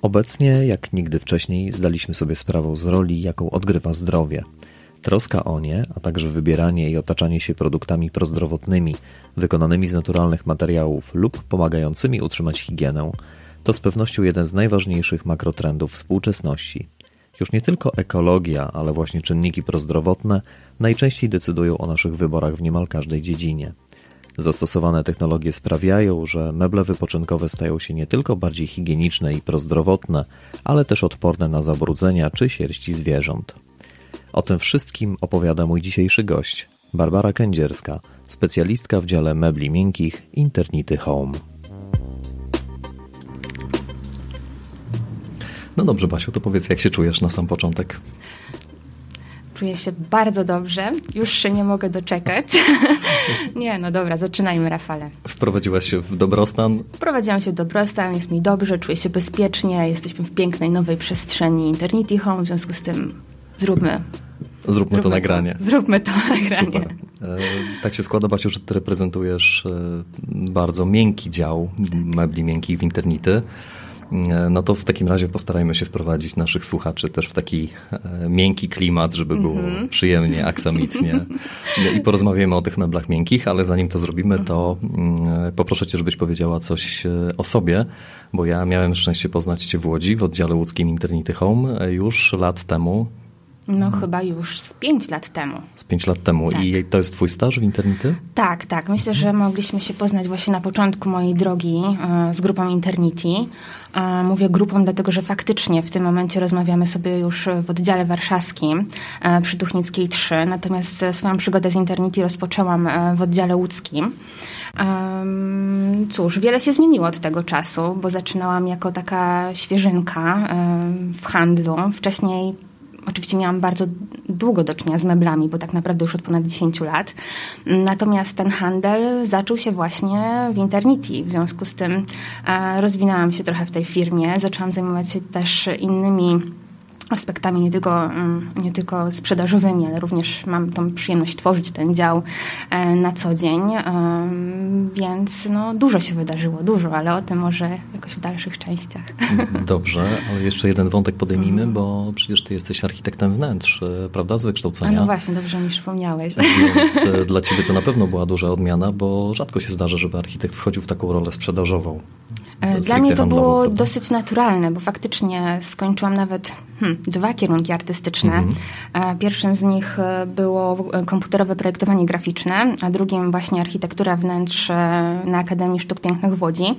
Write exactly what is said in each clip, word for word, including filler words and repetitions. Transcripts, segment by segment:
Obecnie, jak nigdy wcześniej, zdaliśmy sobie sprawę z roli, jaką odgrywa zdrowie. Troska o nie, a także wybieranie i otaczanie się produktami prozdrowotnymi, wykonanymi z naturalnych materiałów lub pomagającymi utrzymać higienę, to z pewnością jeden z najważniejszych makrotrendów współczesności. Już nie tylko ekologia, ale właśnie czynniki prozdrowotne najczęściej decydują o naszych wyborach w niemal każdej dziedzinie. Zastosowane technologie sprawiają, że meble wypoczynkowe stają się nie tylko bardziej higieniczne i prozdrowotne, ale też odporne na zabrudzenia czy sierści zwierząt. O tym wszystkim opowiada mój dzisiejszy gość, Barbara Kędzierska, specjalistka w dziale mebli miękkich Internity Home. No dobrze, Basiu, to powiedz, jak się czujesz na sam początek? Czuję się bardzo dobrze. Już się nie mogę doczekać. Nie, no dobra, zaczynajmy, Rafale. Wprowadziłaś się w dobrostan? Wprowadziłam się w dobrostan, jest mi dobrze, czuję się bezpiecznie, jesteśmy w pięknej, nowej przestrzeni Internity Home, w związku z tym zróbmy... Zróbmy, Zróbmy to, to nagranie. Zróbmy to nagranie. Super. E, tak się składa, Basiu, że ty reprezentujesz e, bardzo miękki dział mebli miękkich w Internity. No to w takim razie postarajmy się wprowadzić naszych słuchaczy też w taki e, miękki klimat, żeby było mm-hmm. przyjemnie, aksamitnie. I porozmawiamy o tych meblach miękkich, ale zanim to zrobimy, to mm, poproszę cię, żebyś powiedziała coś o sobie, bo ja miałem szczęście poznać cię w Łodzi, w oddziale łódzkim Internity Home już lat temu. No chyba już z pięć lat temu. Z pięć lat temu. Tak. I to jest twój staż w Internity? Tak, tak. Myślę, że mogliśmy się poznać właśnie na początku mojej drogi e, z grupą Internity. E, mówię grupą, dlatego że faktycznie w tym momencie rozmawiamy sobie już w oddziale warszawskim e, przy Tuchnickiej trzy. Natomiast swoją przygodę z Internity rozpoczęłam e, w oddziale łódzkim. Um, cóż, wiele się zmieniło od tego czasu, bo zaczynałam jako taka świeżynka e, w handlu. Wcześniej oczywiście miałam bardzo długo do czynienia z meblami, bo tak naprawdę już od ponad dziesięć lat. Natomiast ten handel zaczął się właśnie w Internity. W związku z tym e, rozwinęłam się trochę w tej firmie. Zaczęłam zajmować się też innymi aspektami nie tylko, nie tylko sprzedażowymi, ale również mam tą przyjemność tworzyć ten dział na co dzień, więc no, dużo się wydarzyło, dużo, ale o tym może jakoś w dalszych częściach. Dobrze, ale jeszcze jeden wątek podejmijmy, bo przecież ty jesteś architektem wnętrz, prawda, z wykształcenia? A no właśnie, dobrze mi przypomniałeś. Więc dla ciebie to na pewno była duża odmiana, bo rzadko się zdarza, żeby architekt wchodził w taką rolę sprzedażową. Dla mnie to było prawda? dosyć naturalne, bo faktycznie skończyłam nawet hmm, dwa kierunki artystyczne. Mm-hmm. Pierwszym z nich było komputerowe projektowanie graficzne, a drugim właśnie architektura wnętrz na Akademii Sztuk Pięknych w Łodzi.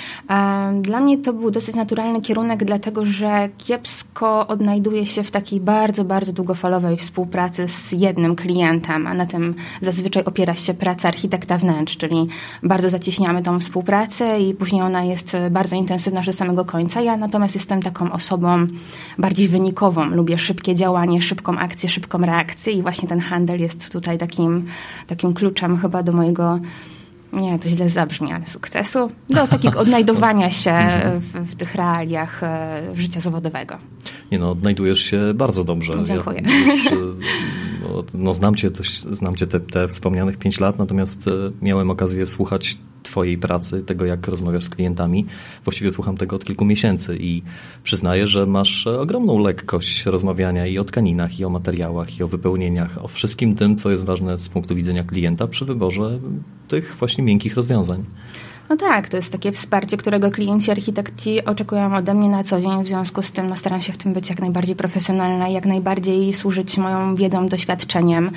Dla mnie to był dosyć naturalny kierunek, dlatego że kiepsko odnajduję się w takiej bardzo, bardzo długofalowej współpracy z jednym klientem, a na tym zazwyczaj opiera się praca architekta wnętrz, czyli bardzo zacieśniamy tą współpracę i później ona jest bardzo intensywna do samego końca. Ja natomiast jestem taką osobą bardziej wynikową. Lubię szybkie działanie, szybką akcję, szybką reakcję i właśnie ten handel jest tutaj takim, takim kluczem chyba do mojego, nie, to źle zabrzmi, ale sukcesu, do takiego odnajdowania się w, w tych realiach życia zawodowego. Nie no, odnajdujesz się bardzo dobrze. Dziękuję. Ja już, no, no, znam cię, to, znam cię te, te wspomnianych pięć lat, natomiast miałem okazję słuchać twojej pracy, tego jak rozmawiasz z klientami. Właściwie słucham tego od kilku miesięcy i przyznaję, że masz ogromną lekkość rozmawiania i o tkaninach, i o materiałach, i o wypełnieniach, o wszystkim tym, co jest ważne z punktu widzenia klienta przy wyborze tych właśnie miękkich rozwiązań. No tak, to jest takie wsparcie, którego klienci, architekci oczekują ode mnie na co dzień. W związku z tym no, staram się w tym być jak najbardziej profesjonalna i jak najbardziej służyć moją wiedzą, doświadczeniem,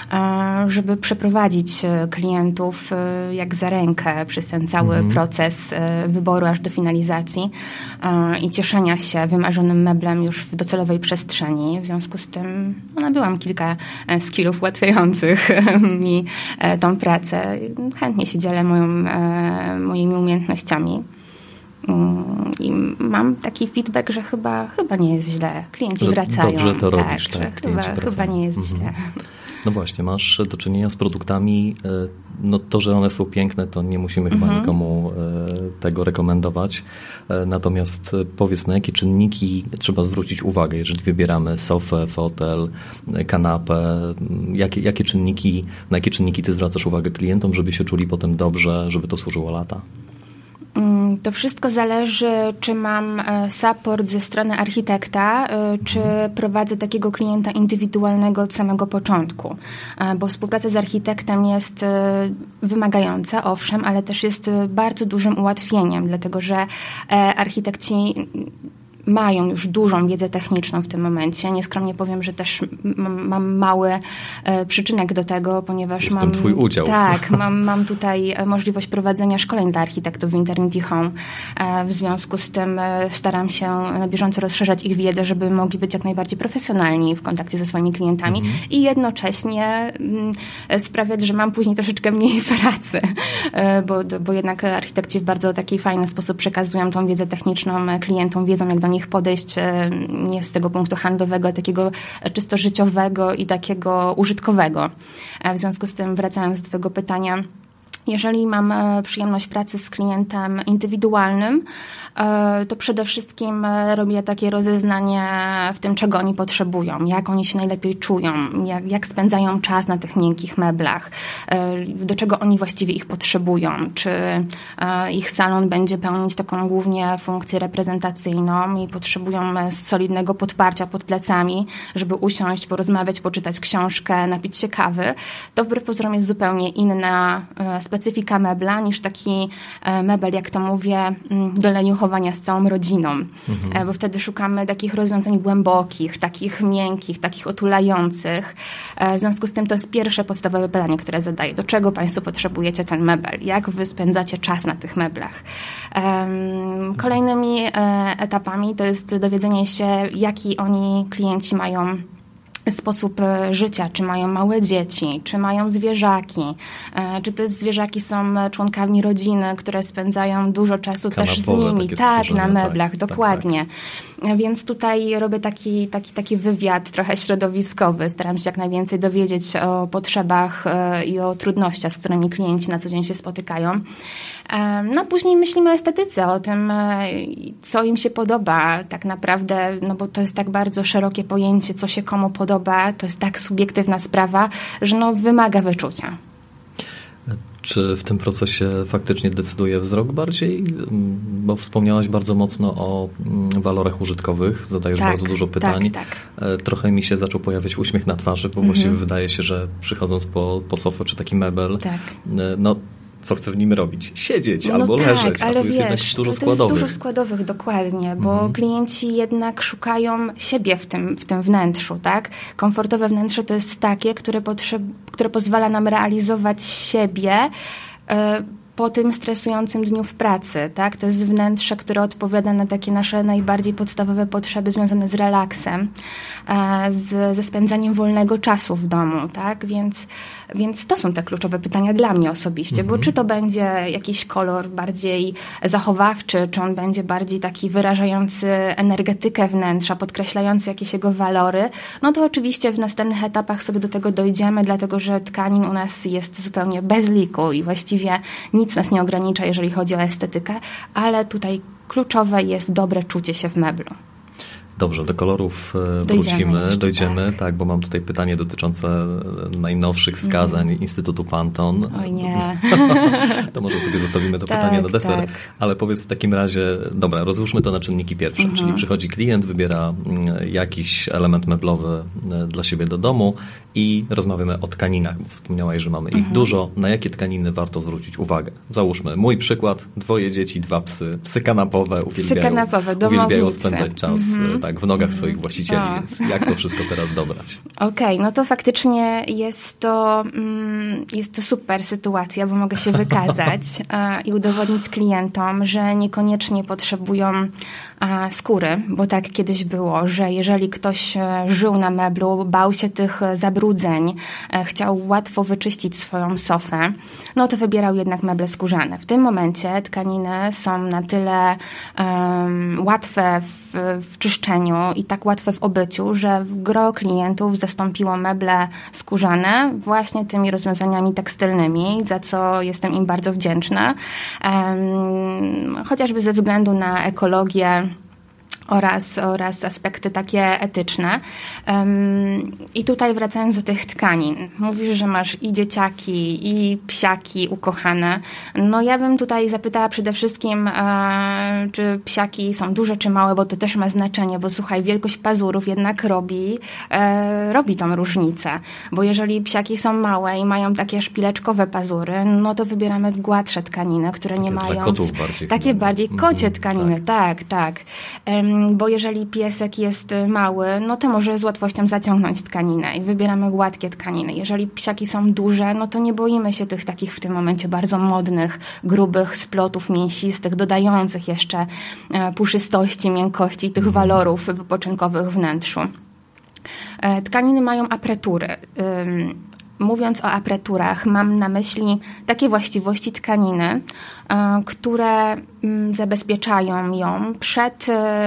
żeby przeprowadzić klientów jak za rękę przez ten cały mhm. proces wyboru aż do finalizacji i cieszenia się wymarzonym meblem już w docelowej przestrzeni. W związku z tym no, nabyłam kilka skillów ułatwiających mi tą pracę. Chętnie się dzielę moją moimi umiejętnościami. I mam taki feedback, że chyba, chyba nie jest źle. Klienci że wracają. Dobrze to tak, robisz, tak. Chyba, chyba nie jest mhm. źle. No właśnie, masz do czynienia z produktami, no to, że one są piękne, to nie musimy chyba mhm. nikomu tego rekomendować. Natomiast powiedz, na jakie czynniki trzeba zwrócić uwagę, jeżeli wybieramy sofę, fotel, kanapę, jakie, jakie czynniki, na jakie czynniki ty zwracasz uwagę klientom, żeby się czuli potem dobrze, żeby to służyło lata? To wszystko zależy, czy mam support ze strony architekta, czy prowadzę takiego klienta indywidualnego od samego początku. Bo współpraca z architektem jest wymagająca, owszem, ale też jest bardzo dużym ułatwieniem, dlatego że architekci mają już dużą wiedzę techniczną w tym momencie. Nieskromnie powiem, że też mam, mam mały e, przyczynek do tego, ponieważ jest mam... Jest twój udział. Tak, mam, mam tutaj możliwość prowadzenia szkoleń dla architektów w Internity Home. E, w związku z tym e, staram się na bieżąco rozszerzać ich wiedzę, żeby mogli być jak najbardziej profesjonalni w kontakcie ze swoimi klientami mhm. i jednocześnie m, sprawiać, że mam później troszeczkę mniej pracy, e, bo, bo jednak architekci w bardzo taki fajny sposób przekazują tą wiedzę techniczną klientom, wiedzą jak do nich podejść nie z tego punktu handlowego, takiego czysto życiowego i takiego użytkowego. W związku z tym, wracając do twojego pytania, jeżeli mam przyjemność pracy z klientem indywidualnym, to przede wszystkim robię takie rozeznanie w tym, czego oni potrzebują, jak oni się najlepiej czują, jak, jak spędzają czas na tych miękkich meblach, do czego oni właściwie ich potrzebują, czy ich salon będzie pełnić taką głównie funkcję reprezentacyjną i potrzebują solidnego podparcia pod plecami, żeby usiąść, porozmawiać, poczytać książkę, napić się kawy. To wbrew pozorom jest zupełnie inna specyfika mebla niż taki mebel, jak to mówię, do leniuchowania z całą rodziną, mhm. bo wtedy szukamy takich rozwiązań głębokich, takich miękkich, takich otulających. W związku z tym to jest pierwsze podstawowe pytanie, które zadaję. Do czego Państwo potrzebujecie ten mebel? Jak Wy spędzacie czas na tych meblach? Kolejnymi etapami to jest dowiedzenie się, jaki oni klienci mają sposób życia, czy mają małe dzieci, czy mają zwierzaki, czy te zwierzaki są członkami rodziny, które spędzają dużo czasu Kanapowe, też z nimi, tak, na meblach, tak, dokładnie. Tak, tak. Więc tutaj robię taki, taki, taki wywiad trochę środowiskowy, staram się jak najwięcej dowiedzieć o potrzebach i o trudnościach, z którymi klienci na co dzień się spotykają. No później myślimy o estetyce, o tym, co im się podoba tak naprawdę, no bo to jest tak bardzo szerokie pojęcie, co się komu podoba, to jest tak subiektywna sprawa, że no wymaga wyczucia. Czy w tym procesie faktycznie decyduje wzrok bardziej? Bo wspomniałaś bardzo mocno o walorach użytkowych, zadajesz tak, bardzo dużo pytań. Tak, tak. Trochę mi się zaczął pojawiać uśmiech na twarzy, bo mhm. właściwie wydaje się, że przychodząc po, po sofę czy taki mebel, tak. no co chcę w nim robić? Siedzieć no albo tak, leżeć, ale a tu jest wiesz, jednak dużo to składowych. jest dużo składowych, dokładnie, bo mhm. klienci jednak szukają siebie w tym, w tym wnętrzu, tak? Komfortowe wnętrze to jest takie, które, potrzeb, które pozwala nam realizować siebie y, po tym stresującym dniu w pracy, tak? To jest wnętrze, które odpowiada na takie nasze najbardziej podstawowe potrzeby związane z relaksem, z, ze spędzaniem wolnego czasu w domu, tak? Więc, więc to są te kluczowe pytania dla mnie osobiście, mhm. bo czy to będzie jakiś kolor bardziej zachowawczy, czy on będzie bardziej taki wyrażający energetykę wnętrza, podkreślający jakieś jego walory, no to oczywiście w następnych etapach sobie do tego dojdziemy, dlatego że tkanin u nas jest zupełnie bez liku i właściwie nic nas nie ogranicza, jeżeli chodzi o estetykę, ale tutaj kluczowe jest dobre czucie się w meblu. Dobrze, do kolorów wrócimy, dojdziemy, dojdziemy tak. tak, bo mam tutaj pytanie dotyczące najnowszych wskazań mm. Instytutu Pantone. Oj nie. To może sobie zostawimy to tak, pytanie na deser, tak. ale powiedz w takim razie, dobra, rozłóżmy to na czynniki pierwsze, mm-hmm. czyli przychodzi klient, wybiera jakiś element meblowy dla siebie do domu i rozmawiamy o tkaninach, bo wspomniałaś, że mamy ich mm-hmm. dużo. Na jakie tkaniny warto zwrócić uwagę? Załóżmy, mój przykład, dwoje dzieci, dwa psy, psy kanapowe, uwielbiają, psy kanapowe, uwielbiają spędzać czas mm-hmm. tak, w nogach swoich właścicieli, o. Więc jak to wszystko teraz dobrać? Okej, okay, no to faktycznie jest to, jest to super sytuacja, bo mogę się wykazać i udowodnić klientom, że niekoniecznie potrzebują skóry, bo tak kiedyś było, że jeżeli ktoś żył na meblu, bał się tych zabrudzeń, chciał łatwo wyczyścić swoją sofę, no to wybierał jednak meble skórzane. W tym momencie tkaniny są na tyle um, łatwe w, w czyszczeniu i tak łatwe w obyciu, że gro klientów zastąpiło meble skórzane właśnie tymi rozwiązaniami tekstylnymi, za co jestem im bardzo wdzięczna. Um, chociażby ze względu na ekologię, oraz, oraz aspekty takie etyczne. Um, I tutaj wracając do tych tkanin. Mówisz, że masz i dzieciaki, i psiaki ukochane. No ja bym tutaj zapytała przede wszystkim, e, czy psiaki są duże, czy małe, bo to też ma znaczenie, bo słuchaj, wielkość pazurów jednak robi, e, robi tą różnicę. Bo jeżeli psiaki są małe i mają takie szpileczkowe pazury, no to wybieramy gładsze tkaniny, które takie nie mają... Kotów bardziej. Takie chyba. bardziej kocie mm, tkaniny, tak, tak. tak. Um, bo jeżeli piesek jest mały, no to może z łatwością zaciągnąć tkaninę i wybieramy gładkie tkaniny. Jeżeli psiaki są duże, no to nie boimy się tych takich w tym momencie bardzo modnych, grubych splotów mięsistych, dodających jeszcze puszystości, miękkości i tych walorów wypoczynkowych w wnętrzu. Tkaniny mają apretury. Mówiąc o apreturach, mam na myśli takie właściwości tkaniny, które zabezpieczają ją przed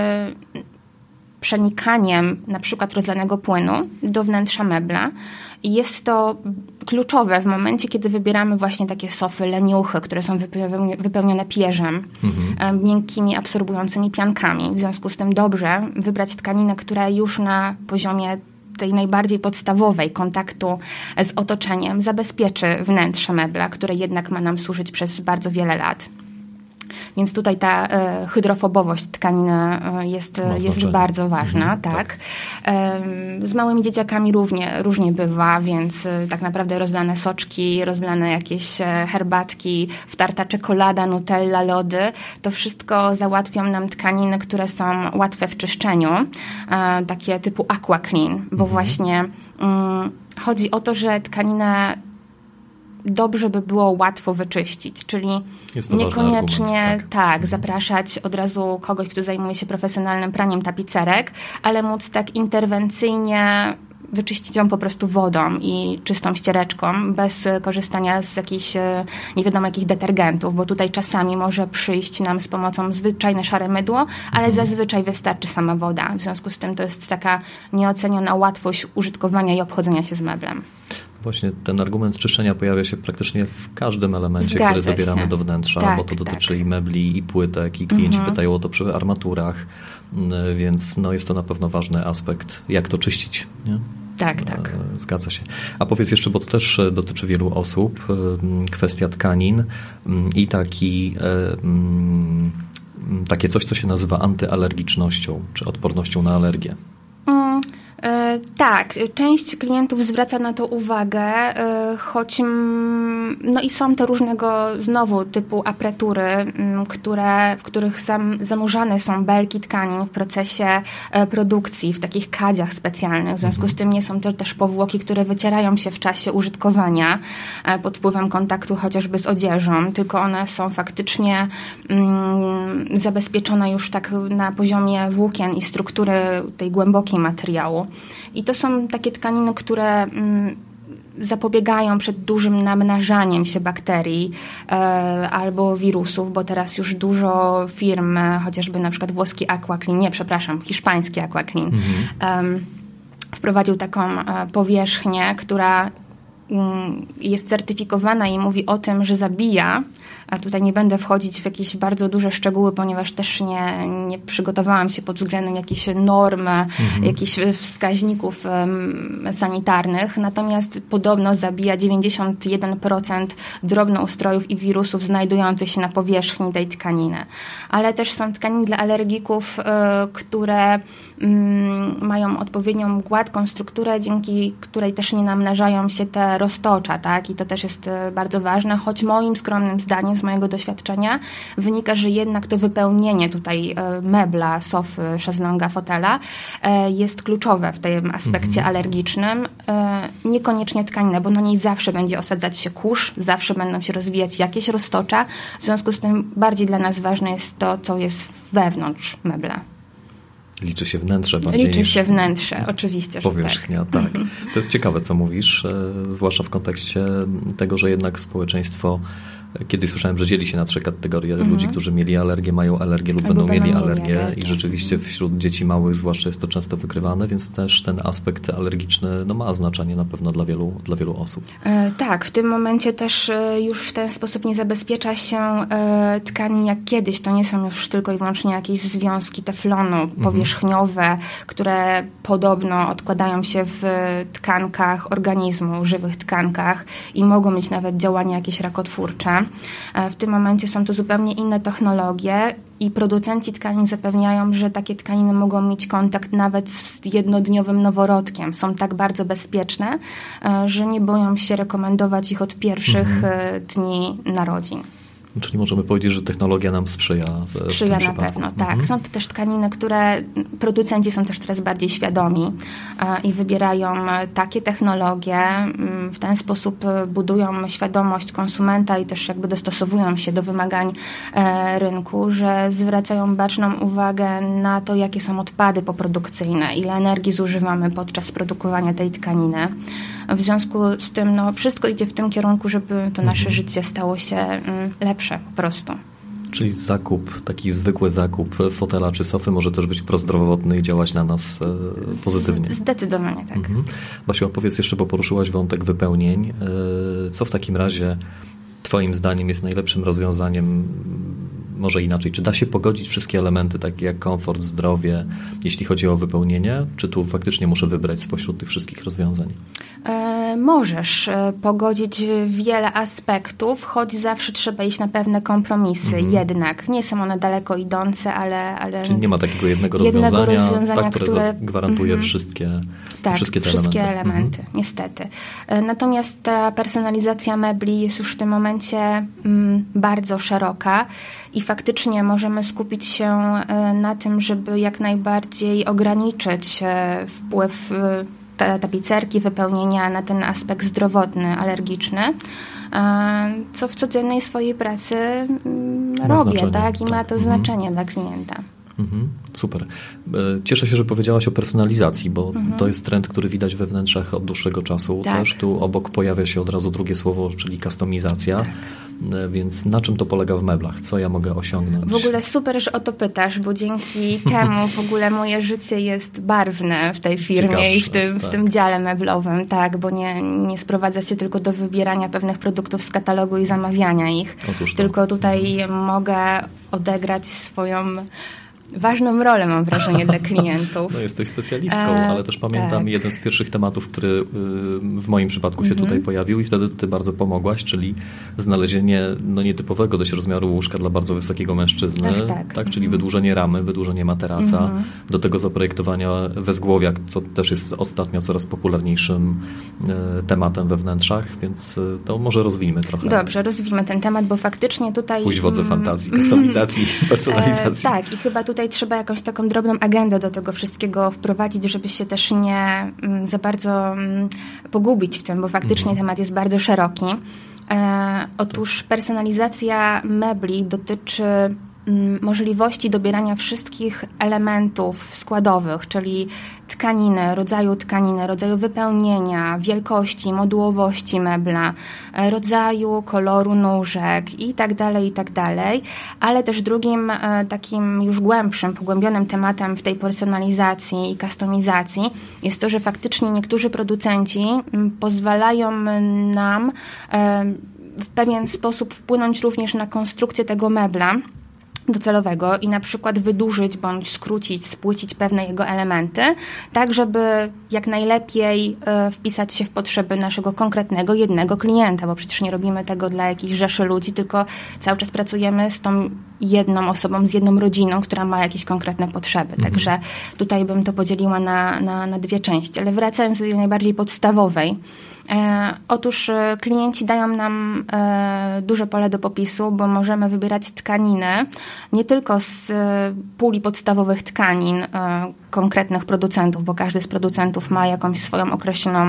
przenikaniem na przykład rozlanego płynu do wnętrza mebla. I jest to kluczowe w momencie, kiedy wybieramy właśnie takie sofy, leniuchy, które są wypełnione pierzem, mhm. miękkimi, absorbującymi piankami. W związku z tym dobrze wybrać tkaninę, która już na poziomie tej najbardziej podstawowej kontaktu z otoczeniem zabezpieczy wnętrze mebla, które jednak ma nam służyć przez bardzo wiele lat. Więc tutaj ta e, hydrofobowość tkaniny jest, jest bardzo ważna. Mhm, tak. tak. E, z małymi dzieciakami równie, różnie bywa, więc e, tak naprawdę rozlane soczki, rozlane jakieś herbatki, wtarta czekolada, nutella, lody, to wszystko załatwią nam tkaniny, które są łatwe w czyszczeniu, e, takie typu aqua clean, bo mhm. właśnie mm, chodzi o to, że tkaninę dobrze by było łatwo wyczyścić, czyli niekoniecznie argument, tak, tak zapraszać od razu kogoś, kto zajmuje się profesjonalnym praniem tapicerek, ale móc tak interwencyjnie wyczyścić ją po prostu wodą i czystą ściereczką, bez korzystania z jakichś nie wiadomo jakich detergentów, bo tutaj czasami może przyjść nam z pomocą zwyczajne szare mydło, ale mhm. zazwyczaj wystarczy sama woda. W związku z tym to jest taka nieoceniona łatwość użytkowania i obchodzenia się z meblem. Właśnie ten argument czyszczenia pojawia się praktycznie w każdym elemencie, Zgadza który dobieramy się. do wnętrza, tak, bo to dotyczy tak. i mebli, i płytek, i klienci mhm. pytają o to przy armaturach, więc no jest to na pewno ważny aspekt, jak to czyścić, nie? Tak, tak. Zgadza się. A powiedz jeszcze, bo to też dotyczy wielu osób, kwestia tkanin i taki, takie coś, co się nazywa antyalergicznością, czy odpornością na alergię. Mm. Tak, część klientów zwraca na to uwagę, choć no i są te różnego znowu typu apretury, które, w których zam, zanurzane są belki tkanin w procesie produkcji, w takich kadziach specjalnych. W związku z tym nie są to też powłoki, które wycierają się w czasie użytkowania pod wpływem kontaktu chociażby z odzieżą, tylko one są faktycznie mm, zabezpieczone już tak na poziomie włókien i struktury tej głębokiej materiału. I to są takie tkaniny, które mm, zapobiegają przed dużym namnażaniem się bakterii e, albo wirusów, bo teraz już dużo firm, chociażby na przykład włoski Aqua Clean, nie, przepraszam, hiszpański Aqua Clean, mhm. e, wprowadził taką e, powierzchnię, która mm, jest certyfikowana i mówi o tym, że zabija, a tutaj nie będę wchodzić w jakieś bardzo duże szczegóły, ponieważ też nie, nie przygotowałam się pod względem jakichś norm, mhm. jakichś wskaźników um, sanitarnych. Natomiast podobno zabija dziewięćdziesiąt jeden procent drobnoustrojów i wirusów znajdujących się na powierzchni tej tkaniny. Ale też są tkaniny dla alergików, y, które y, mają odpowiednią gładką strukturę, dzięki której też nie namnażają się te roztocza, tak? I to też jest y, bardzo ważne, choć moim skromnym zdaniem, z mojego doświadczenia, wynika, że jednak to wypełnienie tutaj mebla, sofy, szezlonga, fotela jest kluczowe w tym aspekcie mhm. alergicznym. Niekoniecznie tkanina, bo na niej zawsze będzie osadzać się kurz, zawsze będą się rozwijać jakieś roztocza. W związku z tym bardziej dla nas ważne jest to, co jest wewnątrz mebla. Liczy się wnętrze bardziej Liczy niż się wnętrze, oczywiście, że powierzchnia, tak. tak. To jest ciekawe, co mówisz, zwłaszcza w kontekście tego, że jednak społeczeństwo Kiedyś słyszałem, że dzieli się na trzy kategorie Mhm. ludzi, którzy mieli alergię, mają alergię lub Albo będą mieli będą mieli alergię alergię. i rzeczywiście wśród dzieci małych zwłaszcza jest to często wykrywane, więc też ten aspekt alergiczny no, ma znaczenie na pewno dla wielu, dla wielu osób. E, tak, w tym momencie też e, już w ten sposób nie zabezpiecza się e, tkanin jak kiedyś. To nie są już tylko i wyłącznie jakieś związki teflonu powierzchniowe, mhm. które podobno odkładają się w tkankach organizmu, żywych tkankach i mogą mieć nawet działanie jakieś rakotwórcze. E, w tym momencie są to zupełnie inne technologie i producenci tkanin zapewniają, że takie tkaniny mogą mieć kontakt nawet z jednodniowym noworodkiem. Są tak bardzo bezpieczne, że nie boją się rekomendować ich od pierwszych mhm. dni narodzin. Czyli możemy powiedzieć, że technologia nam sprzyja. Sprzyja na pewno, tak. Mhm. Są to też tkaniny, które producenci są też coraz bardziej świadomi i wybierają takie technologie. W ten sposób budują świadomość konsumenta i też jakby dostosowują się do wymagań rynku, że zwracają baczną uwagę na to, jakie są odpady poprodukcyjne, ile energii zużywamy podczas produkowania tej tkaniny. W związku z tym no, wszystko idzie w tym kierunku, żeby to nasze mhm. życie stało się mm, lepsze po prostu. Czyli zakup, taki zwykły zakup fotela czy sofy może też być prozdrowotny i działać na nas e, pozytywnie. Zdecydowanie tak. Mhm. Basiu, opowiedz jeszcze, bo poruszyłaś wątek wypełnień. E, co w takim razie twoim zdaniem jest najlepszym rozwiązaniem? Może inaczej, czy da się pogodzić wszystkie elementy, takie jak komfort, zdrowie, jeśli chodzi o wypełnienie? Czy tu faktycznie muszę wybrać spośród tych wszystkich rozwiązań? E, możesz pogodzić wiele aspektów, choć zawsze trzeba iść na pewne kompromisy. Mhm. Jednak nie są one daleko idące, ale... ale Czyli nie ma takiego jednego, jednego rozwiązania, rozwiązania, tak, które, które gwarantuje mhm. wszystkie, tak, wszystkie te wszystkie elementy. elementy, mhm. niestety. Natomiast ta personalizacja mebli jest już w tym momencie mm, bardzo szeroka i faktycznie możemy skupić się na tym, żeby jak najbardziej ograniczyć wpływ tapicerki, wypełnienia na ten aspekt zdrowotny, alergiczny, co w codziennej swojej pracy ma robię, tak? I tak. ma to mhm. znaczenie dla klienta. Mhm, super. Cieszę się, że powiedziałaś o personalizacji, bo mhm. to jest trend, który widać we wnętrzach od dłuższego czasu. Tak. Też tu obok pojawia się od razu drugie słowo, czyli kustomizacja. Tak. Więc na czym to polega w meblach? Co ja mogę osiągnąć? W ogóle super, że o to pytasz, bo dzięki temu w ogóle moje życie jest barwne w tej firmie Ciekawsze, i w tym, tak. w tym dziale meblowym, tak, bo nie, nie sprowadza się tylko do wybierania pewnych produktów z katalogu i zamawiania ich. Otóż to. Tylko tutaj mhm. mogę odegrać swoją ważną rolę, mam wrażenie, dla klientów. No jesteś specjalistką, ale też pamiętam tak. jeden z pierwszych tematów, który w moim przypadku się mm-hmm. tutaj pojawił i wtedy ty bardzo pomogłaś, czyli znalezienie no, nietypowego dość rozmiaru łóżka dla bardzo wysokiego mężczyzny, Ach, tak. tak, czyli mm-hmm. wydłużenie ramy, wydłużenie materaca, mm-hmm. do tego zaprojektowania wezgłowia, co też jest ostatnio coraz popularniejszym e, tematem we wnętrzach, więc to może rozwijmy trochę. Dobrze, rozwijmy ten temat, bo faktycznie tutaj... Pójść w wodze fantazji, kustomizacji, personalizacji. E, tak, i chyba tutaj trzeba jakąś taką drobną agendę do tego wszystkiego wprowadzić, żeby się też nie mm, za bardzo mm, pogubić w tym, bo faktycznie mhm. temat jest bardzo szeroki. E, otóż personalizacja mebli dotyczy możliwości dobierania wszystkich elementów składowych, czyli tkaniny, rodzaju tkaniny, rodzaju wypełnienia, wielkości, modułowości mebla, rodzaju, koloru nóżek i tak dalej, i tak dalej. Ale też drugim takim już głębszym, pogłębionym tematem w tej personalizacji i kustomizacji jest to, że faktycznie niektórzy producenci pozwalają nam w pewien sposób wpłynąć również na konstrukcję tego mebla docelowego i na przykład wydłużyć bądź skrócić, spłycić pewne jego elementy, tak żeby jak najlepiej y, wpisać się w potrzeby naszego konkretnego jednego klienta, bo przecież nie robimy tego dla jakichś rzeszy ludzi, tylko cały czas pracujemy z tą jedną osobą, z jedną rodziną, która ma jakieś konkretne potrzeby. Mhm. Także tutaj bym to podzieliła na, na, na dwie części. Ale wracając do tej najbardziej podstawowej, E, otóż e, klienci dają nam e, duże pole do popisu, bo możemy wybierać tkaniny nie tylko z e, puli podstawowych tkanin e, konkretnych producentów, bo każdy z producentów ma jakąś swoją określoną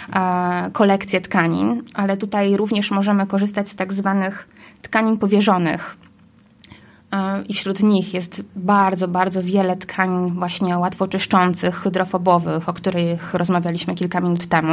e, kolekcję tkanin, ale tutaj również możemy korzystać z tak zwanych tkanin powierzonych. I wśród nich jest bardzo, bardzo wiele tkanin właśnie łatwo czyszczących, hydrofobowych, o których rozmawialiśmy kilka minut temu.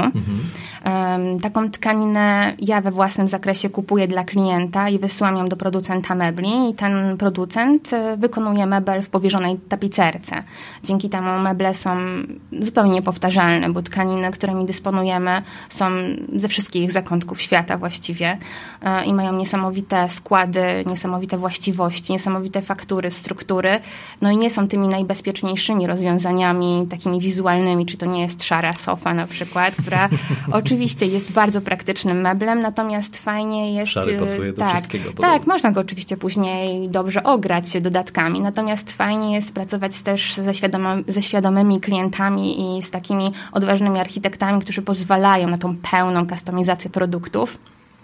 Mhm. Taką tkaninę ja we własnym zakresie kupuję dla klienta i wysyłam ją do producenta mebli i ten producent wykonuje mebel w powierzonej tapicerce. Dzięki temu meble są zupełnie niepowtarzalne, bo tkaniny, którymi dysponujemy, są ze wszystkich zakątków świata właściwie i mają niesamowite składy, niesamowite właściwości, niesamowite faktury, struktury, no i nie są tymi najbezpieczniejszymi rozwiązaniami takimi wizualnymi, czy to nie jest szara sofa na przykład, która oczywiście jest bardzo praktycznym meblem, natomiast fajnie jest... Szary pasuje do tak, wszystkiego. Tak, podobno. Można go oczywiście później dobrze ograć się dodatkami, natomiast fajnie jest pracować też ze, świadomo, ze świadomymi klientami i z takimi odważnymi architektami, którzy pozwalają na tą pełną kustomizację produktów.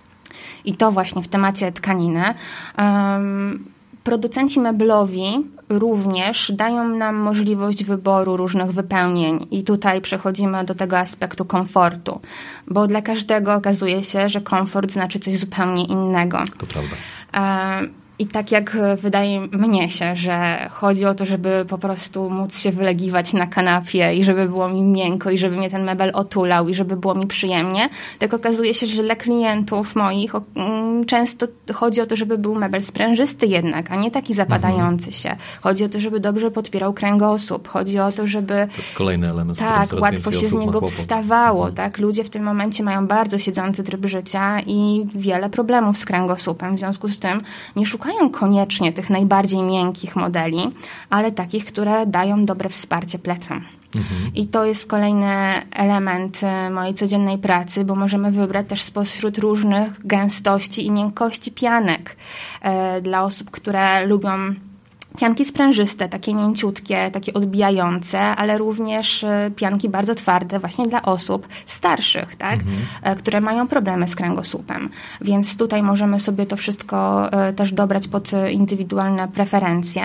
I to właśnie w temacie tkaniny. Um, producenci meblowi również dają nam możliwość wyboru różnych wypełnień i tutaj przechodzimy do tego aspektu komfortu, bo dla każdego okazuje się, że komfort znaczy coś zupełnie innego. To prawda. Um, I tak jak wydaje mnie się, że chodzi o to, żeby po prostu móc się wylegiwać na kanapie i żeby było mi miękko i żeby mnie ten mebel otulał i żeby było mi przyjemnie, tak okazuje się, że dla klientów moich często chodzi o to, żeby był mebel sprężysty jednak, a nie taki zapadający mhm. się. Chodzi o to, żeby dobrze podpierał kręgosłup. Chodzi o to, żeby... To jest kolejny element, tak, łatwo się z niego wstawało. Mhm. Tak? Ludzie w tym momencie mają bardzo siedzący tryb życia i wiele problemów z kręgosłupem. W związku z tym nie szukają koniecznie tych najbardziej miękkich modeli, ale takich, które dają dobre wsparcie plecom. Mhm. I to jest kolejny element mojej codziennej pracy, bo możemy wybrać też spośród różnych gęstości i miękkości pianek dla osób, które lubią pianki sprężyste, takie mięciutkie, takie odbijające, ale również pianki bardzo twarde właśnie dla osób starszych, tak? Mhm. które mają problemy z kręgosłupem. Więc tutaj możemy sobie to wszystko też dobrać pod indywidualne preferencje.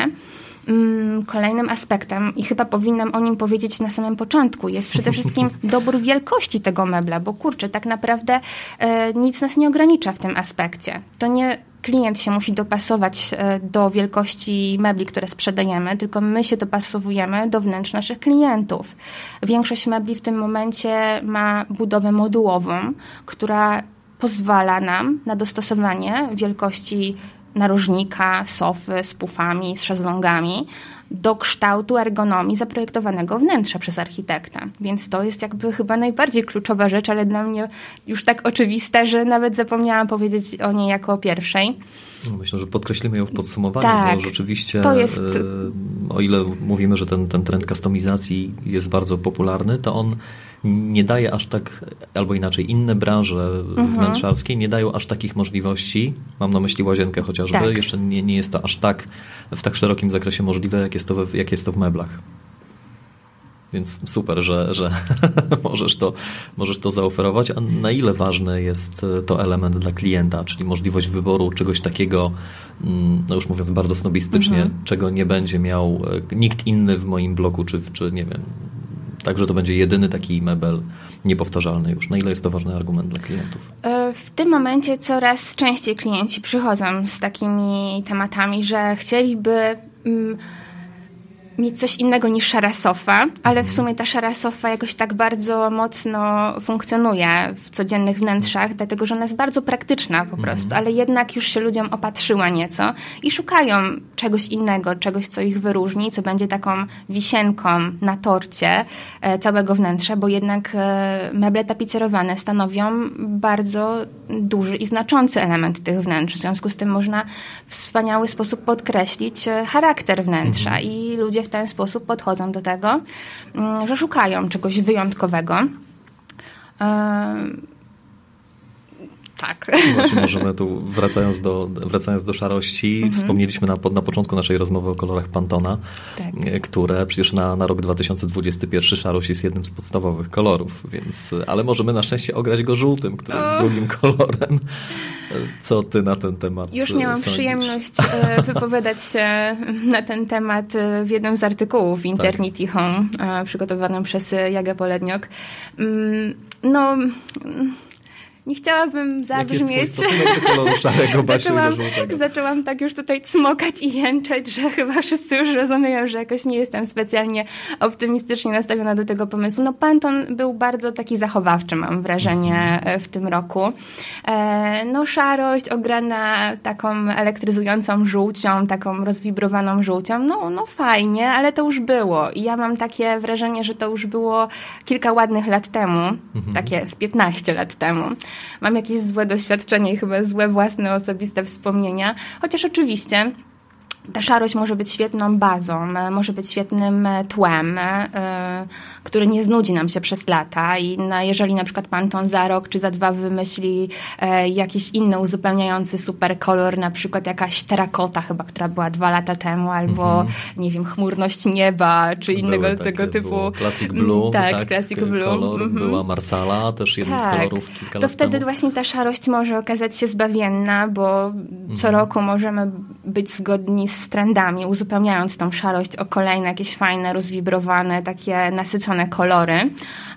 Kolejnym aspektem, i chyba powinnam o nim powiedzieć na samym początku, jest przede wszystkim dobór wielkości tego mebla, bo kurczę, tak naprawdę e, nic nas nie ogranicza w tym aspekcie. To nie klient się musi dopasować do wielkości mebli, które sprzedajemy, tylko my się dopasowujemy do wnętrz naszych klientów. Większość mebli w tym momencie ma budowę modułową, która pozwala nam na dostosowanie wielkości narożnika, sofy z pufami, z szezlongami do kształtu ergonomii zaprojektowanego wnętrza przez architekta. Więc to jest jakby chyba najbardziej kluczowa rzecz, ale dla mnie już tak oczywista, że nawet zapomniałam powiedzieć o niej jako o pierwszej. Myślę, że podkreślimy ją w podsumowaniu, tak, bo rzeczywiście to jest... o ile mówimy, że ten, ten trend kustomizacji jest bardzo popularny, to on nie daje aż tak, albo inaczej, inne branże mhm. wnętrzarskie nie dają aż takich możliwości. Mam na myśli łazienkę chociażby. Tak. Jeszcze nie, nie jest to aż tak w tak szerokim zakresie możliwe, jak jest to, w, jak jest to w meblach. Więc super, że, że możesz, to, możesz to zaoferować. A na ile ważny jest to element dla klienta, czyli możliwość wyboru czegoś takiego, no już mówiąc bardzo snobistycznie, mhm. czego nie będzie miał nikt inny w moim bloku, czy, czy nie wiem, także to będzie jedyny taki mebel niepowtarzalny już. Na ile jest to ważny argument dla klientów? W tym momencie coraz częściej klienci przychodzą z takimi tematami, że chcieliby mm, mieć coś innego niż szara sofa, ale w sumie ta szara sofa jakoś tak bardzo mocno funkcjonuje w codziennych wnętrzach, dlatego że ona jest bardzo praktyczna po prostu, ale jednak już się ludziom opatrzyła nieco i szukają czegoś innego, czegoś, co ich wyróżni, co będzie taką wisienką na torcie całego wnętrza, bo jednak meble tapicerowane stanowią bardzo duży i znaczący element tych wnętrz. W związku z tym można w wspaniały sposób podkreślić charakter wnętrza mhm. i ludzie w ten sposób podchodzą do tego, że szukają czegoś wyjątkowego. Tak. Właśnie możemy tu, wracając do, wracając do szarości, mhm. wspomnieliśmy na, na początku naszej rozmowy o kolorach Pantona, tak. które przecież na, na rok dwa tysiące dwudziesty pierwszy szarość jest jednym z podstawowych kolorów, więc, ale możemy na szczęście ograć go żółtym, który jest drugim kolorem. Co ty na ten temat Już miałam sądzisz? Przyjemność wypowiadać się na ten temat w jednym z artykułów w Internity tak. Home, przygotowanym przez Jagę Poledniok. No... nie chciałabym zabrzmieć... Jak jest twój stosunek do koloru szarego, Basiu, zaczęłam, i do żółtego? Zaczęłam tak już tutaj cmokać i jęczeć, że chyba wszyscy już rozumieją, że jakoś nie jestem specjalnie optymistycznie nastawiona do tego pomysłu. No Pantone był bardzo taki zachowawczy, mam wrażenie, w tym roku. No szarość ograna taką elektryzującą żółcią, taką rozwibrowaną żółcią, no, no fajnie, ale to już było. I ja mam takie wrażenie, że to już było kilka ładnych lat temu, mhm. takie z piętnaście lat temu. Mam jakieś złe doświadczenie i chyba złe własne, osobiste wspomnienia. Chociaż oczywiście ta szarość może być świetną bazą, może być świetnym tłem, który nie znudzi nam się przez lata i no, jeżeli na przykład Pantone za rok czy za dwa wymyśli jakiś inny uzupełniający super kolor, na przykład jakaś terakota chyba, która była dwa lata temu, albo mhm. nie wiem, chmurność nieba, czy innego Były tego takie, typu. Classic Blue, tak, tak Classic Blue. Kolor, mhm. Była Marsala, też jeden tak. z kolorów kilka To lat wtedy temu. właśnie ta szarość może okazać się zbawienna, bo mhm. co roku możemy być zgodni z trendami, uzupełniając tą szarość o kolejne jakieś fajne, rozwibrowane, takie nasycone kolory.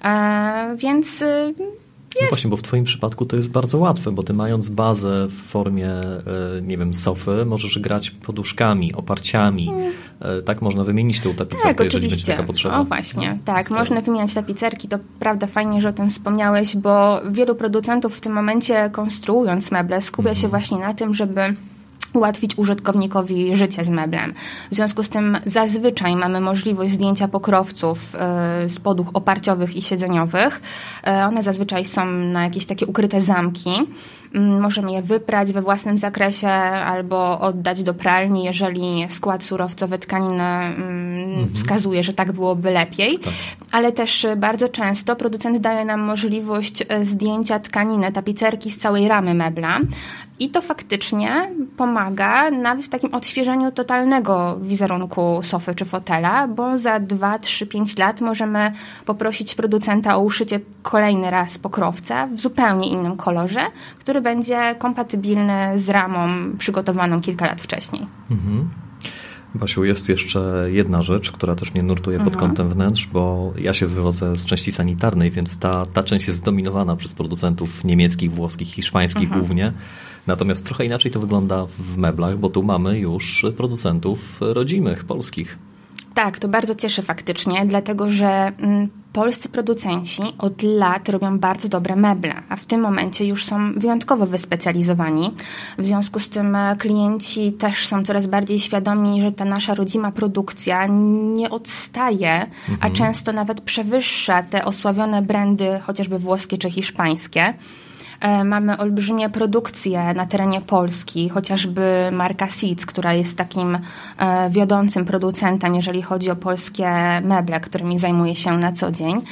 E, więc jest. No właśnie, bo w twoim przypadku to jest bardzo łatwe, bo ty mając bazę w formie, nie wiem, sofy, możesz grać poduszkami, oparciami. Hmm. Tak można wymienić tę tapicerkę, tak, jeżeli oczywiście. będzie taka potrzeba. O właśnie, no, tak, można wymieniać tapicerki, to prawda, fajnie, że o tym wspomniałeś, bo wielu producentów w tym momencie, konstruując meble, skupia hmm. się właśnie na tym, żeby ułatwić użytkownikowi życie z meblem. W związku z tym zazwyczaj mamy możliwość zdjęcia pokrowców z poduch oparciowych i siedzeniowych. One zazwyczaj są na jakieś takie ukryte zamki. Możemy je wyprać we własnym zakresie albo oddać do pralni, jeżeli skład surowcowy tkaniny mhm. wskazuje, że tak byłoby lepiej. Tak. Ale też bardzo często producent daje nam możliwość zdjęcia tkaniny, tapicerki z całej ramy mebla. I to faktycznie pomaga nawet w takim odświeżeniu totalnego wizerunku sofy czy fotela, bo za dwa, trzy, pięć lat możemy poprosić producenta o uszycie kolejny raz pokrowca w zupełnie innym kolorze, który będzie kompatybilny z ramą przygotowaną kilka lat wcześniej. Mhm. Basiu, jest jeszcze jedna rzecz, która też mnie nurtuje pod mhm. kątem wnętrz, bo ja się wywodzę z części sanitarnej, więc ta, ta część jest zdominowana przez producentów niemieckich, włoskich, hiszpańskich mhm. głównie. Natomiast trochę inaczej to wygląda w meblach, bo tu mamy już producentów rodzimych, polskich. Tak, to bardzo cieszy faktycznie, dlatego że polscy producenci od lat robią bardzo dobre meble, a w tym momencie już są wyjątkowo wyspecjalizowani. W związku z tym klienci też są coraz bardziej świadomi, że ta nasza rodzima produkcja nie odstaje, mhm. a często nawet przewyższa te osławione brandy, chociażby włoskie czy hiszpańskie. Mamy olbrzymie produkcje na terenie Polski, chociażby marka Seeds, która jest takim wiodącym producentem, jeżeli chodzi o polskie meble, którymi zajmuje się na co dzień.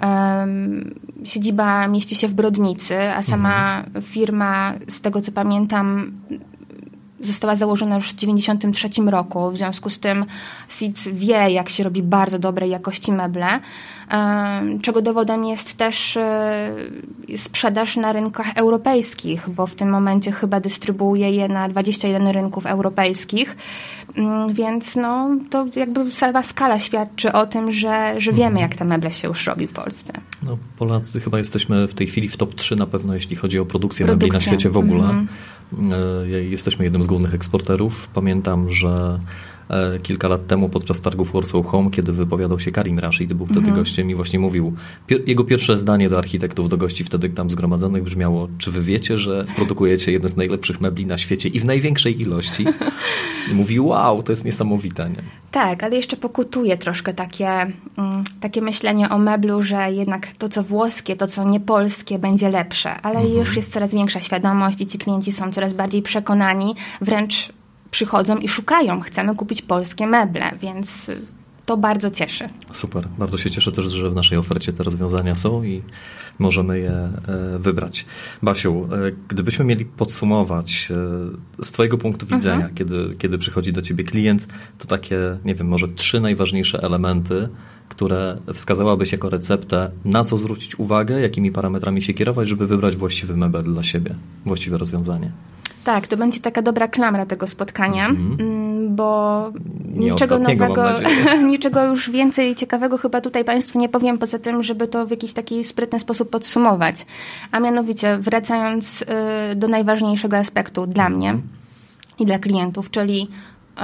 Siedziba mieści się w Brodnicy, a sama mhm. firma, z tego co pamiętam, została założona już w dziewięćdziesiątym trzecim roku. W związku z tym Seeds wie, jak się robi bardzo dobrej jakości meble, czego dowodem jest też sprzedaż na rynkach europejskich, bo w tym momencie chyba dystrybuuje je na dwadzieścia jeden rynków europejskich, więc no, to jakby sama skala świadczy o tym, że, że wiemy, jak te meble się już robi w Polsce. No, Polacy chyba jesteśmy w tej chwili w top trzy na pewno, jeśli chodzi o produkcję Produkcja. mebli na świecie w ogóle. Mm-hmm. Jesteśmy jednym z głównych eksporterów. Pamiętam, że kilka lat temu podczas targów Warsaw Home, kiedy wypowiadał się Karim Rashid, był wtedy mm-hmm. gościem i właśnie mówił, jego pierwsze zdanie do architektów, do gości wtedy tam zgromadzonych brzmiało: czy wy wiecie, że produkujecie jeden z najlepszych mebli na świecie i w największej ilości? I mówi, wow, to jest niesamowite, nie? Tak, ale jeszcze pokutuje troszkę takie, mm, takie myślenie o meblu, że jednak to, co włoskie, to, co niepolskie będzie lepsze, ale mm-hmm. już jest coraz większa świadomość i ci klienci są coraz bardziej przekonani, wręcz przychodzą i szukają, chcemy kupić polskie meble, więc to bardzo cieszy. Super, bardzo się cieszę też, że w naszej ofercie te rozwiązania są i możemy je wybrać. Basiu, gdybyśmy mieli podsumować z twojego punktu widzenia, mhm. kiedy, kiedy przychodzi do ciebie klient, to takie, nie wiem, może trzy najważniejsze elementy, które wskazałabyś jako receptę, na co zwrócić uwagę, jakimi parametrami się kierować, żeby wybrać właściwy mebel dla siebie, właściwe rozwiązanie. Tak, to będzie taka dobra klamra tego spotkania, mm. bo nie niczego nowego, niczego już więcej ciekawego chyba tutaj Państwu nie powiem, poza tym, żeby to w jakiś taki sprytny sposób podsumować. A mianowicie, wracając y, do najważniejszego aspektu dla mm. mnie i dla klientów, czyli y,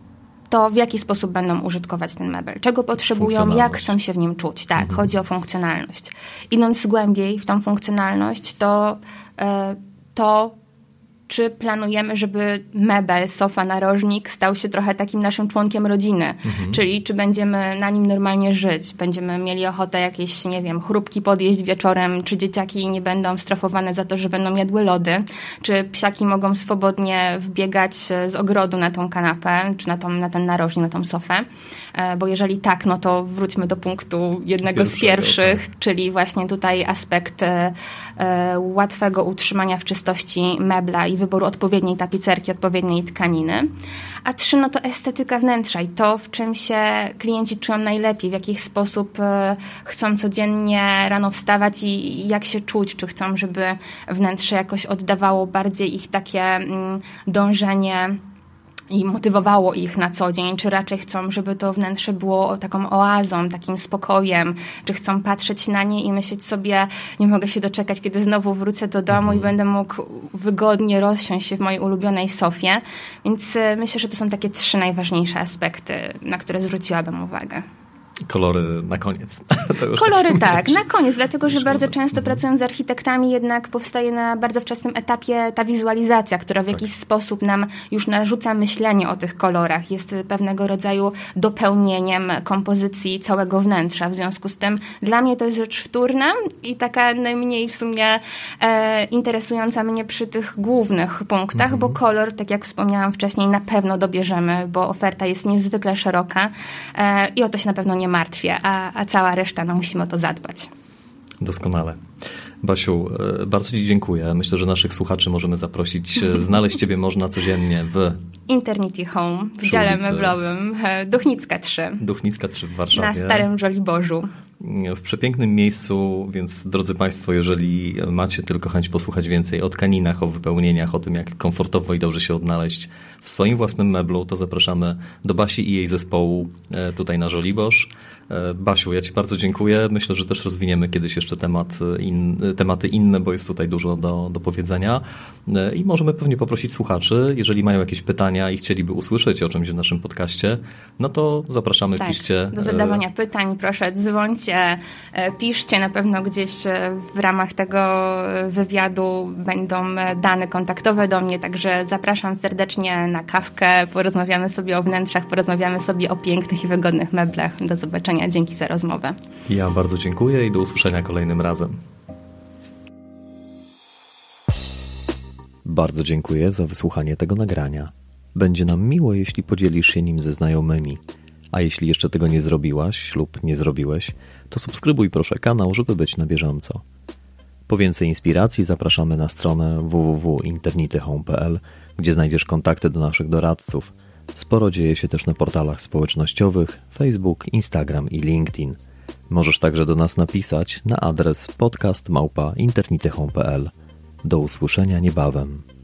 to w jaki sposób będą użytkować ten mebel, czego potrzebują, jak chcą się w nim czuć. Tak, mhm. chodzi o funkcjonalność. Idąc głębiej w tą funkcjonalność, to y, to czy planujemy, żeby mebel, sofa, narożnik stał się trochę takim naszym członkiem rodziny? Mhm. Czyli czy będziemy na nim normalnie żyć? Będziemy mieli ochotę jakieś, nie wiem, chrupki podjeść wieczorem? Czy dzieciaki nie będą strofowane za to, że będą jadły lody? Czy psiaki mogą swobodnie wbiegać z ogrodu na tą kanapę, czy na, tą, na ten narożnik, na tą sofę? Bo jeżeli tak, no to wróćmy do punktu jednego Pierwszego, z pierwszych, tak. czyli właśnie tutaj aspekt e, e, łatwego utrzymania w czystości mebla i wyboru odpowiedniej tapicerki, odpowiedniej tkaniny. A trzy, no to estetyka wnętrza i to, w czym się klienci czują najlepiej, w jaki sposób e, chcą codziennie rano wstawać i, i jak się czuć, czy chcą, żeby wnętrze jakoś oddawało bardziej ich takie mm, dążenie i motywowało ich na co dzień, czy raczej chcą, żeby to wnętrze było taką oazą, takim spokojem, czy chcą patrzeć na nie i myśleć sobie, nie mogę się doczekać, kiedy znowu wrócę do domu mhm. i będę mógł wygodnie rozsiąść się w mojej ulubionej sofie. Więc myślę, że to są takie trzy najważniejsze aspekty, na które zwróciłabym uwagę. Kolory na koniec. To już Kolory tak, na koniec, dlatego że bardzo często pracując z architektami jednak powstaje na bardzo wczesnym etapie ta wizualizacja, która w jakiś tak. sposób nam już narzuca myślenie o tych kolorach. Jest pewnego rodzaju dopełnieniem kompozycji całego wnętrza. W związku z tym dla mnie to jest rzecz wtórna i taka najmniej w sumie e, interesująca mnie przy tych głównych punktach, mhm. bo kolor, tak jak wspomniałam wcześniej, na pewno dobierzemy, bo oferta jest niezwykle szeroka e, i o to się na pewno nie martwię, a, a cała reszta, no musimy o to zadbać. Doskonale. Basiu, bardzo Ci dziękuję. Myślę, że naszych słuchaczy możemy zaprosić. Znaleźć Ciebie można codziennie w Internity Home, w dziale meblowym Duchnicka trzy. Duchnicka trzy w Warszawie. Na Starym Żoliborzu. W przepięknym miejscu, więc drodzy Państwo, jeżeli macie tylko chęć posłuchać więcej o tkaninach, o wypełnieniach, o tym, jak komfortowo i dobrze się odnaleźć w swoim własnym meblu, to zapraszamy do Basi i jej zespołu tutaj na Żoliborz. Basiu, ja Ci bardzo dziękuję. Myślę, że też rozwiniemy kiedyś jeszcze temat in, tematy inne, bo jest tutaj dużo do, do powiedzenia. I możemy pewnie poprosić słuchaczy, jeżeli mają jakieś pytania i chcieliby usłyszeć o czymś w naszym podcaście, no to zapraszamy, tak, piszcie. Do zadawania pytań proszę dzwońcie, piszcie. Na pewno gdzieś w ramach tego wywiadu będą dane kontaktowe do mnie, także zapraszam serdecznie na kawkę, porozmawiamy sobie o wnętrzach, porozmawiamy sobie o pięknych i wygodnych meblach. Do zobaczenia. Dzięki za rozmowę. Ja bardzo dziękuję i do usłyszenia kolejnym razem. Bardzo dziękuję za wysłuchanie tego nagrania. Będzie nam miło, jeśli podzielisz się nim ze znajomymi. A jeśli jeszcze tego nie zrobiłaś lub nie zrobiłeś, to subskrybuj proszę kanał, żeby być na bieżąco. Po więcej inspiracji zapraszamy na stronę w w w kropka internity home kropka p l, gdzie znajdziesz kontakty do naszych doradców. Sporo dzieje się też na portalach społecznościowych Facebook, Instagram i LinkedIn. Możesz także do nas napisać na adres podcast małpa internity home kropka p l. Do usłyszenia niebawem.